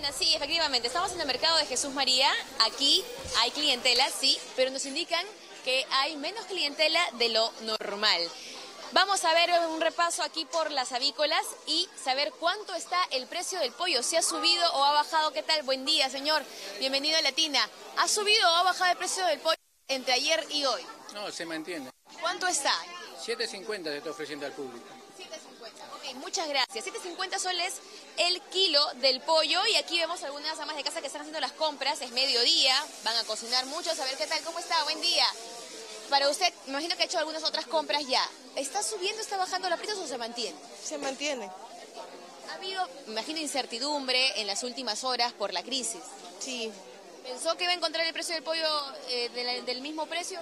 Latina, sí, efectivamente. Estamos en el mercado de Jesús María. Aquí hay clientela, sí, pero nos indican que hay menos clientela de lo normal. Vamos a ver un repaso aquí por las avícolas y saber cuánto está el precio del pollo. Si ha subido o ha bajado. ¿Qué tal? Buen día, señor. Bienvenido a Latina. ¿Ha subido o ha bajado el precio del pollo entre ayer y hoy? No, se mantiene. ¿Cuánto está? 7.50 se está ofreciendo al público. 7.50. Ok, muchas gracias. 7.50 soles el kilo del pollo y aquí vemos algunas amas de casa que están haciendo las compras. Es mediodía, van a cocinar mucho. A ver qué tal, cómo está. Buen día. Para usted, me imagino que ha hecho algunas otras compras ya. ¿Está subiendo, está bajando los precios o se mantiene? Se mantiene. Ha habido, me imagino, incertidumbre en las últimas horas por la crisis. Sí. ¿Pensó que iba a encontrar el precio del pollo del mismo precio?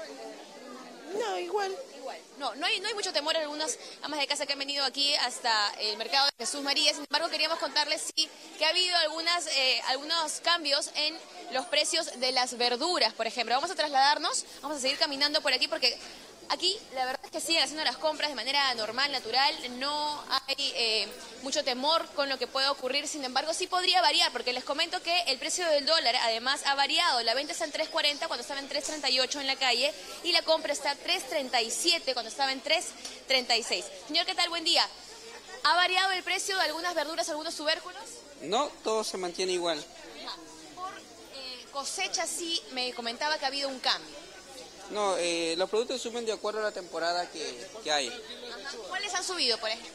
No, igual. No hay mucho temor en algunas amas de casa que han venido aquí hasta el mercado de Jesús María. Sin embargo, queríamos contarles sí, que ha habido algunos cambios en los precios de las verduras, por ejemplo. Vamos a trasladarnos, vamos a seguir caminando por aquí porque aquí la verdad es que siguen haciendo las compras de manera normal, natural. No hay mucho temor con lo que pueda ocurrir. Sin embargo, sí podría variar porque les comento que el precio del dólar además ha variado. La venta está en 3.40 cuando estaba en 3.38 en la calle y la compra está a 3.37 cuando estaba en 3.36. Señor, ¿qué tal? Buen día. ¿Ha variado el precio de algunas verduras, algunos tubérculos? No, todo se mantiene igual. Por cosecha sí me comentaba que ha habido un cambio. No, los productos suben de acuerdo a la temporada que hay. Ajá. ¿Cuáles han subido, por ejemplo?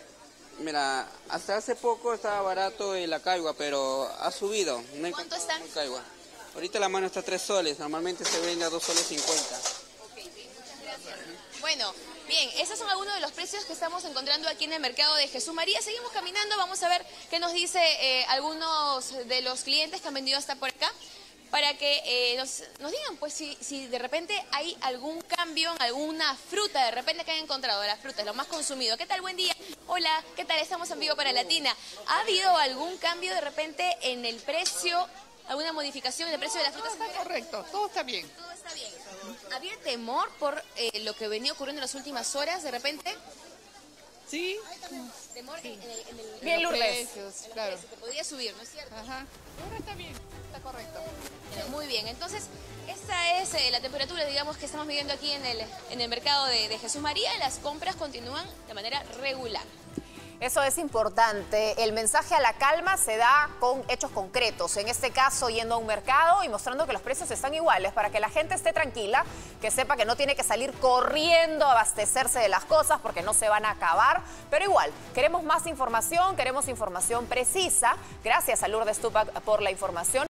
Mira, hasta hace poco estaba barato la caigua, pero ha subido. No ¿Cuánto está? Caigua. Ahorita la mano está a 3 soles, normalmente se vende a 2 soles 50. Ok, bien, muchas gracias. Bueno, bien, esos son algunos de los precios que estamos encontrando aquí en el mercado de Jesús María. Seguimos caminando, vamos a ver qué nos dice algunos de los clientes que han vendido hasta por acá, para que nos digan pues si de repente hay algún cambio en alguna fruta, de repente que han encontrado, de las frutas, lo más consumido. ¿Qué tal? Buen día. Hola, ¿qué tal? Estamos en vivo para Latina. ¿Ha habido algún cambio de repente en el precio, alguna modificación en el precio de las frutas? Todo está correcto, todo está bien. Todo está bien. ¿Había temor por lo que venía ocurriendo en las últimas horas de repente? Sí, Temor en el bien los Lourdes. precios, Claro. que podría subir, ¿no es cierto? Ajá. Ahora está bien, está correcto. Muy bien, entonces esta es la temperatura, digamos, que estamos viviendo aquí en el mercado de Jesús María. Las compras continúan de manera regular. Eso es importante. El mensaje a la calma se da con hechos concretos. En este caso, yendo a un mercado y mostrando que los precios están iguales para que la gente esté tranquila, que sepa que no tiene que salir corriendo a abastecerse de las cosas porque no se van a acabar. Pero igual, queremos más información, queremos información precisa. Gracias a Lourdes Tupac por la información.